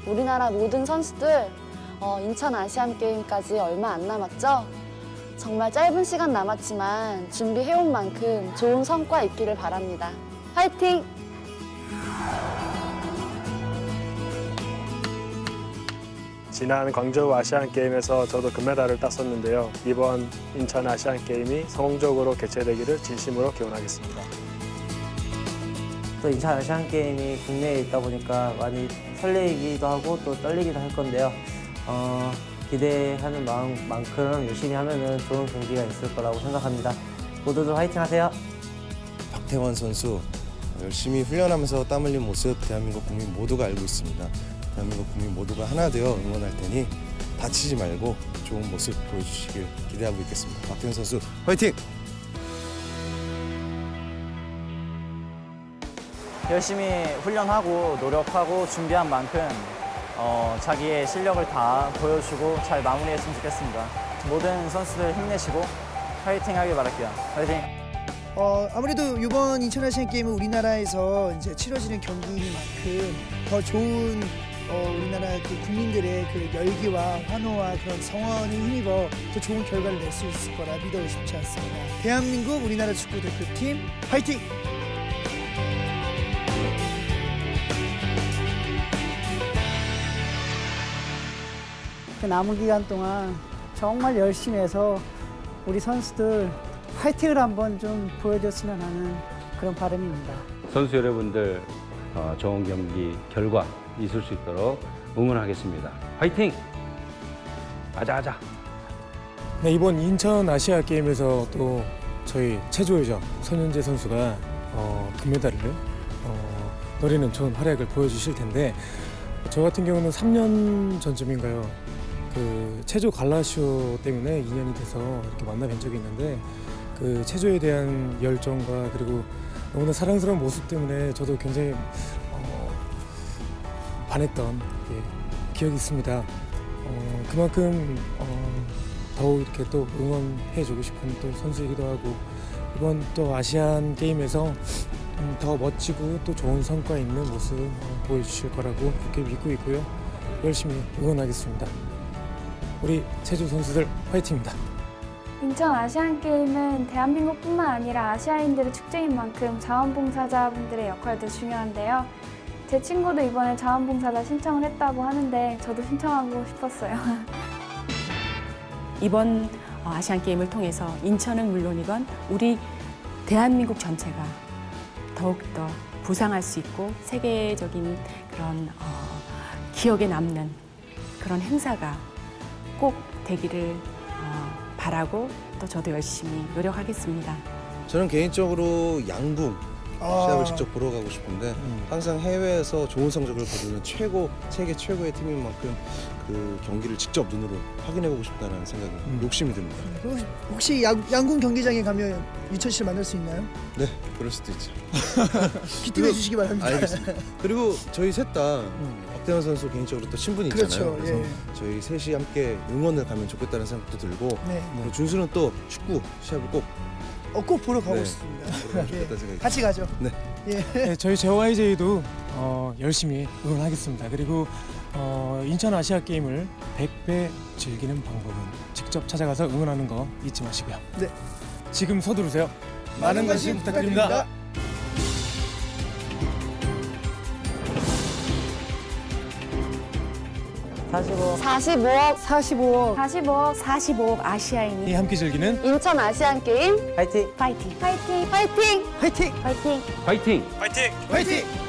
우리나라 모든 선수들 인천 아시안게임까지 얼마 안 남았죠? 정말 짧은 시간 남았지만 준비해온 만큼 좋은 성과 있기를 바랍니다. 화이팅! 지난 광저우 아시안게임에서 저도 금메달을 땄었는데요. 이번 인천 아시안게임이 성공적으로 개최되기를 진심으로 기원하겠습니다. 또 인천 아시안게임이 국내에 있다 보니까 많이 설레이기도 하고 또 떨리기도 할 건데요. 기대하는 마음만큼 열심히 하면 좋은 경기가 있을 거라고 생각합니다. 모두들 화이팅 하세요. 박태원 선수 열심히 훈련하면서 땀 흘린 모습 대한민국 국민 모두가 알고 있습니다. 대한민국 국민 모두가 하나 되어 응원할 테니 다치지 말고 좋은 모습 보여주시길 기대하고 있겠습니다. 박태원 선수 화이팅! 열심히 훈련하고 노력하고 준비한 만큼 자기의 실력을 다 보여주고 잘 마무리했으면 좋겠습니다. 모든 선수들 힘내시고 화이팅 하길 바랄게요. 화이팅! 아무래도 이번 인천 아시안 게임은 우리나라에서 이제 치러지는 경기이니만큼 더 좋은 우리나라 그 국민들의 그 열기와 환호와 그런 성원이 힘입어 더 좋은 결과를 낼 수 있을 거라 믿어 의심치 않습니다. 대한민국 우리나라 축구 대표팀 화이팅! 그 남은 기간 동안 정말 열심히 해서 우리 선수들 화이팅을 한번 좀 보여줬으면 하는 그런 바람입니다. 선수 여러분들 좋은 경기 결과 있을 수 있도록 응원하겠습니다. 화이팅! 아자아자! 네, 이번 인천 아시아 게임에서 또 저희 체조여자 손윤재 선수가 금메달을 노리는 좋은 활약을 보여주실 텐데 저 같은 경우는 3년 전쯤인가요? 그 체조 갈라쇼 때문에 인연이 돼서 이렇게 만나 뵌 적이 있는데 그 체조에 대한 열정과 그리고 너무나 사랑스러운 모습 때문에 저도 굉장히 반했던 기억이 있습니다. 그만큼 더욱 이렇게 또 응원해주고 싶은 또 선수이기도 하고 이번 또 아시안 게임에서 더 멋지고 또 좋은 성과 있는 모습 보여주실 거라고 그렇게 믿고 있고요. 열심히 응원하겠습니다. 우리 체조 선수들 화이팅입니다. 인천 아시안게임은 대한민국뿐만 아니라 아시아인들의 축제인 만큼 자원봉사자분들의 역할도 중요한데요. 제 친구도 이번에 자원봉사자 신청을 했다고 하는데 저도 신청하고 싶었어요. 이번 아시안게임을 통해서 인천은 물론이건 우리 대한민국 전체가 더욱더 부상할 수 있고 세계적인 그런 기억에 남는 그런 행사가 꼭 되기를 바라고 또 저도 열심히 노력하겠습니다. 저는 개인적으로 양궁 시합을 직접 보러 가고 싶은데 항상 해외에서 좋은 성적을 거두는 세계 최고의 팀인 만큼 그 경기를 직접 눈으로 확인해보고 싶다는 생각이 욕심이 듭니다. 혹시 양궁 경기장에 가면 유천 씨를 만날 수 있나요? 네, 그럴 수도 있죠. 기팀해 주시기 바랍니다. 알겠습니다. 그리고 저희 셋 다 박태원 선수 개인적으로 또 친분이 있잖아요. 그렇죠, 그래서 예. 저희 셋이 함께 응원을 가면 좋겠다는 생각도 들고 네. 그리고 준수는 또 축구 시합을 꼭 보러 가고 네. 싶습니다. 좋겠다는 생각이 같이 가죠. 네. 예. 네, 저희 JYJ도 열심히 응원하겠습니다. 그리고 인천 아시아 게임을 100배 즐기는 방법은 직접 찾아가서 응원하는 거 잊지 마시고요. 네. 지금 서두르세요. 많은 관심 부탁드립니다. 45억 아시아인이 함께 즐기는 인천 아시안게임 화이팅! 파이팅! 화이팅! 화이팅! 파이팅! 화이팅! 화이팅!